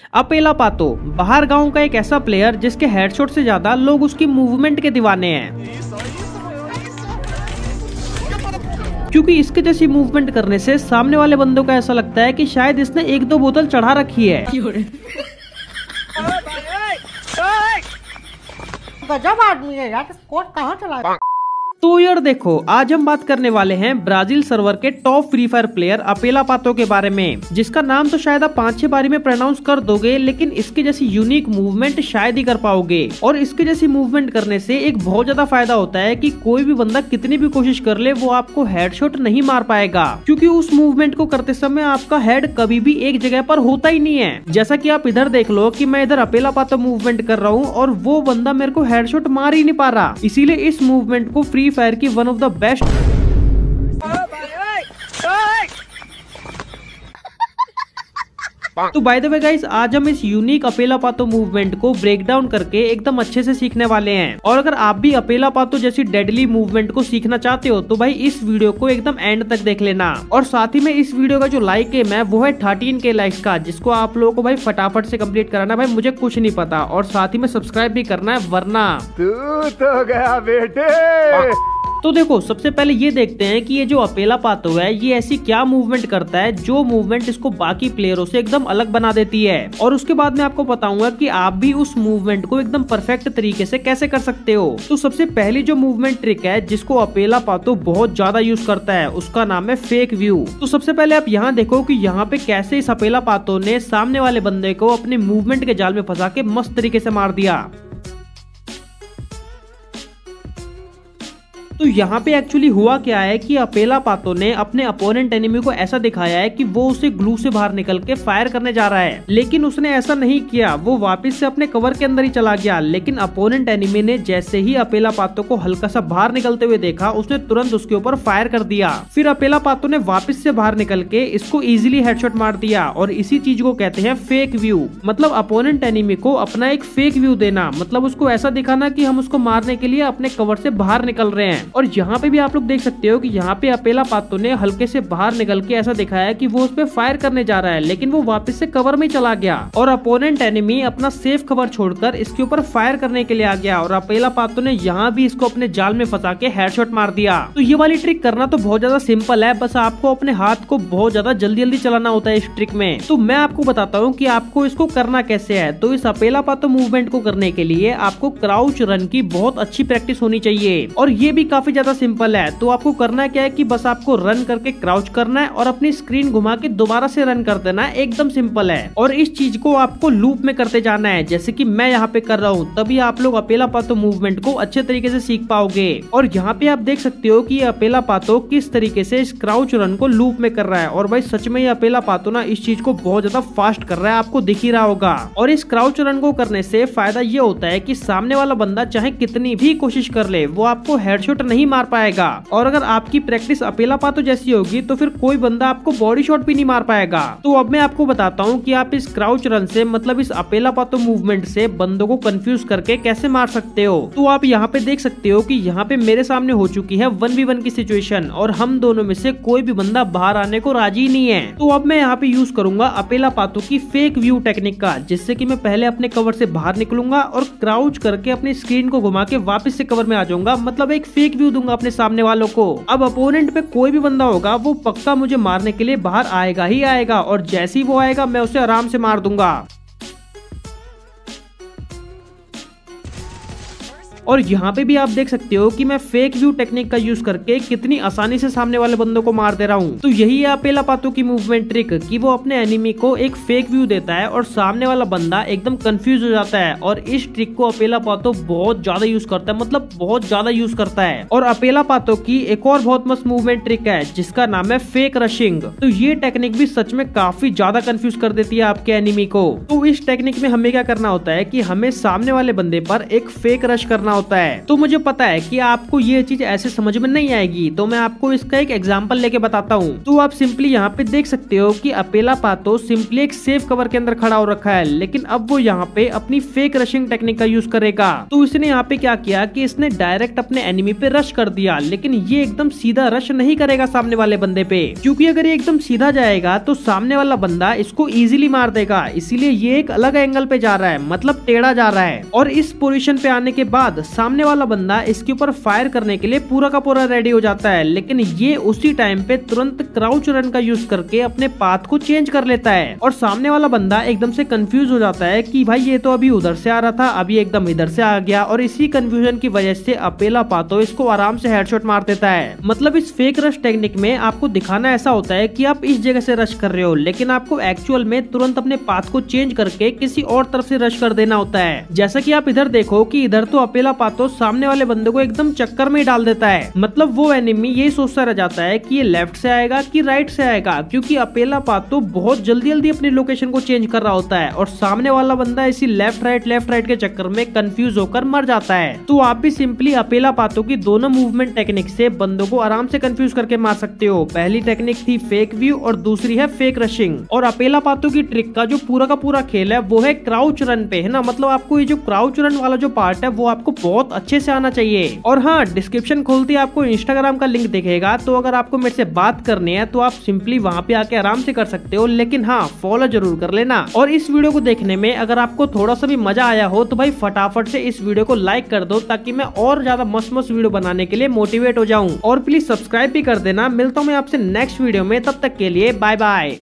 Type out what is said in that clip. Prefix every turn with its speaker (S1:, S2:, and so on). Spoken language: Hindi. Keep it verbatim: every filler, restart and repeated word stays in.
S1: अपेला पातो बाहर गांव का एक ऐसा प्लेयर जिसके हेडशॉट से ज्यादा लोग उसकी मूवमेंट के दीवाने हैं, क्योंकि इसके जैसी मूवमेंट करने से सामने वाले बंदों को ऐसा लगता है कि शायद इसने एक दो बोतल चढ़ा रखी है।
S2: गजब आदमी है यार, कोट कहाँ चला।
S1: तो यार देखो, आज हम बात करने वाले हैं ब्राजील सर्वर के टॉप फ्री फायर प्लेयर अपेला पातो के बारे में, जिसका नाम तो शायद आप पाँच छह बारी में प्रोनाउंस कर दोगे, लेकिन इसकी जैसी यूनिक मूवमेंट शायद ही कर पाओगे। और इसकी जैसी मूवमेंट करने से एक बहुत ज्यादा फायदा होता है कि कोई भी बंदा कितनी भी कोशिश कर ले वो आपको हेडशॉट नहीं मार पाएगा, क्योंकि उस मूवमेंट को करते समय आपका हेड कभी भी एक जगह पर होता ही नहीं है। जैसा कि आप इधर देख लो कि मैं इधर अपेला पातो मूवमेंट कर रहा हूँ और वो बंदा मेरे को हेडशॉट मार ही नहीं पा रहा। इसीलिए इस मूवमेंट को फ्री फायर की वन ऑफ द बेस्ट तो बाय द वे गाइस, आज हम इस यूनिक अपेला पातो मूवमेंट को ब्रेक डाउन करके एकदम अच्छे से सीखने वाले हैं। और अगर आप भी अपेला पातो जैसी डेडली मूवमेंट को सीखना चाहते हो तो भाई इस वीडियो को एकदम एंड तक देख लेना। और साथ ही में इस वीडियो का जो लाइक एम है वो है थर्टीन के लाइक्स का, जिसको आप लोगों को भाई फटाफट से कंप्लीट कराना। भाई मुझे कुछ नहीं पता, और साथ ही में सब्सक्राइब भी करना है, वरना
S3: तू तो गया बेटे।
S1: तो देखो, सबसे पहले ये देखते हैं कि ये जो अपेला पातो है ये ऐसी क्या मूवमेंट करता है जो मूवमेंट इसको बाकी प्लेयरों से एकदम अलग बना देती है। और उसके बाद मैं आपको बताऊंगा कि आप भी उस मूवमेंट को एकदम परफेक्ट तरीके से कैसे कर सकते हो। तो सबसे पहली जो मूवमेंट ट्रिक है जिसको अपेला पातो बहुत ज्यादा यूज करता है, उसका नाम है फेक व्यू। तो सबसे पहले आप यहाँ देखो कि यहाँ पे कैसे इस अपेला पातो ने सामने वाले बंदे को अपने मूवमेंट के जाल में फंसा के मस्त तरीके से मार दिया। तो यहाँ पे एक्चुअली हुआ क्या है कि अपेला पातो ने अपने अपोनेंट एनिमी को ऐसा दिखाया है कि वो उसे ग्लू से बाहर निकल के फायर करने जा रहा है, लेकिन उसने ऐसा नहीं किया। वो वापस से अपने कवर के अंदर ही चला गया। लेकिन अपोनेंट एनिमी ने जैसे ही अपेला पातो को हल्का सा बाहर निकलते हुए देखा, उसने तुरंत उसके ऊपर फायर कर दिया। फिर अपेला पातो ने वापस से बाहर निकल के इसको इजिली हेडशॉट मार दिया। और इसी चीज को कहते हैं फेक व्यू, मतलब अपोनेंट एनिमी को अपना एक फेक व्यू देना, मतलब उसको ऐसा दिखाना कि हम उसको मारने के लिए अपने कवर से बाहर निकल रहे हैं। और यहाँ पे भी आप लोग देख सकते हो कि यहाँ पे अपेला पातो ने हल्के से बाहर निकल के ऐसा दिखाया कि वो उस पे फायर करने जा रहा है, लेकिन वो वापस से कवर में चला गया और अपोनेंट एनिमी अपना सेफ कवर छोड़कर इसके ऊपर फायर करने के लिए आ गया। और अपेला पातो ने यहाँ भी इसको अपने जाल में फंसा के हेडशॉट मार दिया। तो ये वाली ट्रिक करना तो बहुत ज्यादा सिंपल है, बस आपको अपने हाथ को बहुत ज्यादा जल्दी जल्दी चलाना होता है इस ट्रिक में। तो मैं आपको बताता हूँ कि आपको इसको करना कैसे है। तो इस अपेला पातो मूवमेंट को करने के लिए आपको क्राउच रन की बहुत अच्छी प्रैक्टिस होनी चाहिए, और ये भी काफी ज्यादा सिंपल है। तो आपको करना क्या है कि बस आपको रन करके क्राउच करना है और अपनी स्क्रीन घुमा के दोबारा से रन कर देना है, एकदम सिंपल है। और इस चीज को आपको लूप में करते जाना है, जैसे कि मैं यहाँ पे कर रहा हूँ, तभी आप लोग अपेला पातो मूवमेंट को अच्छे तरीके से सीख पाओगे। और यहाँ पे आप देख सकते हो कि ये अपेला पातो किस तरीके से इस क्राउच रन को लूप में कर रहा है। और भाई सच में ये अपेला पातो ना इस चीज को बहुत ज्यादा फास्ट कर रहा है, आपको दिख ही रहा होगा। और इस क्राउच रन को करने से फायदा ये होता है कि सामने वाला बंदा चाहे कितनी भी कोशिश कर ले, वो आपको हेडशॉट नहीं मार पाएगा। और अगर आपकी प्रैक्टिस अपेला पातो जैसी होगी तो फिर कोई बंदा आपको बॉडी शॉट भी नहीं मार पाएगा। तो अब मैं आपको बताता हूँ कि आप इस क्राउच रन से, मतलब इस अपेला पातो मूवमेंट से बंदों को कंफ्यूज करके कैसे मार सकते हो। तो आप यहाँ पे देख सकते हो कि यहाँ पे मेरे सामने हो चुकी है वन वी वन की सिचुएशन, और हम दोनों में से कोई भी बंदा बाहर आने को राजी नहीं है। तो अब मैं यहाँ पे यूज करूंगा अपेला पातो की फेक व्यू टेक्निक का, जिससे कि मैं पहले अपने कवर से बाहर निकलूंगा और क्राउच करके अपनी स्क्रीन को घुमा के वापस से कवर में आ जाऊंगा, मतलब एक फेक व्यू दूंगा अपने सामने वालों को। अब अपोनेंट पे कोई भी बंदा होगा वो पक्का मुझे मारने के लिए बाहर आएगा ही आएगा, और जैसे ही वो आएगा मैं उसे आराम से मार दूंगा। और यहाँ पे भी आप देख सकते हो कि मैं फेक व्यू टेक्निक का यूज करके कितनी आसानी से सामने वाले बंदों को मार दे रहा हूँ। तो यही है अपेला पातो की मूवमेंट ट्रिक, कि वो अपने एनिमी को एक फेक व्यू देता है और सामने वाला बंदा एकदम कंफ्यूज हो जाता है। और इस ट्रिक को अपेला पातो बहुत ज्यादा यूज करता है, मतलब बहुत ज्यादा यूज करता है। और अपेला पातो की एक और बहुत मस्त मूवमेंट ट्रिक है जिसका नाम है फेक रशिंग। तो ये टेक्निक भी सच में काफी ज्यादा कंफ्यूज कर देती है आपके एनिमी को। तो इस टेक्निक में हमें क्या करना होता है कि हमें सामने वाले बंदे पर एक फेक रश करना होता है। तो मुझे पता है कि आपको ये चीज ऐसे समझ में नहीं आएगी, तो मैं आपको इसका एक एग्जांपल लेके बताता हूँ। तो आप सिंपली यहाँ पे देख सकते हो कि अपेला पातो सिंपली एक सेफ कवर के अंदर खड़ा हो रखा है, लेकिन अब वो यहाँ पे अपनी फेक रशिंग टेक्निक का यूज करेगा। तो इसने यहाँ पे क्या किया कि इसने डायरेक्ट अपने एनिमी पे रश कर दिया, लेकिन ये एकदम सीधा रश नहीं करेगा सामने वाले बंदे पे, क्योंकि अगर ये एकदम सीधा जाएगा तो सामने वाला बंदा इसको इजीली मार देगा। इसीलिए ये एक अलग एंगल पे जा रहा है, मतलब टेढ़ा जा रहा है। और इस पोजीशन पे आने के बाद सामने वाला बंदा इसके ऊपर फायर करने के लिए पूरा का पूरा रेडी हो जाता है, लेकिन ये उसी टाइम पे तुरंत क्राउच रन का यूज करके अपने पाथ को चेंज कर लेता है। और सामने वाला बंदा एकदम से कंफ्यूज हो जाता है कि भाई ये तो अभी उधर से आ रहा था, अभी एकदम इधर से आ गया। और इसी कंफ्यूजन की वजह से अपेला पातो इसको आराम से हेडशॉट मार देता है। मतलब इस फेक रश टेक्निक में आपको दिखाना ऐसा होता है कि आप इस जगह से रश कर रहे हो, लेकिन आपको एक्चुअल में तुरंत अपने पाथ को चेंज करके किसी और तरफ से रश कर देना होता है। जैसा कि आप इधर देखो कि इधर तो अपेला पातो सामने वाले बंदे को एकदम चक्कर में डाल देता है। मतलब वो एनिमी ये सोचता रह जाता है कि ये लेफ्ट से आएगा कि राइट से आएगा, क्योंकि अपेला पातो बहुत जल्दी जल्दी अपनी लोकेशन को चेंज कर रहा होता है और सामने वाला बंदा इसी लेफ्ट राइट लेफ्ट राइट के चक्कर में कंफ्यूज होकर मर जाता है। तो आप भी सिंपली अपेला पातो की दोनों मूवमेंट टेक्निक से बंदों को आराम से कंफ्यूज करके मार सकते हो। पहली टेक्निक थी फेक व्यू और दूसरी है फेक रशिंग। और अपेला पातो की ट्रिक का जो पूरा का पूरा खेल है वो है क्राउच रन पे, है ना। मतलब आपको ये जो क्राउच रन वाला जो पार्ट है वो आपको बहुत अच्छे से आना चाहिए। और हाँ, डिस्क्रिप्शन खोलते ही आपको इंस्टाग्राम का लिंक दिखेगा, तो अगर आपको मेरे से बात करनी है तो आप सिंपली वहाँ पे आके आराम से कर सकते हो, लेकिन हाँ फॉलो जरूर कर लेना। और इस वीडियो को देखने में अगर आपको थोड़ा सा भी मजा आया हो तो भाई फटाफट से इस वीडियो को लाइक कर दो, ताकि मैं और ज्यादा मस्त मस्त वीडियो बनाने के लिए मोटिवेट हो जाऊं। और प्लीज सब्सक्राइब भी कर देना। मिलता हूँ मैं आपसे नेक्स्ट वीडियो में, तब तक के लिए बाय बाय।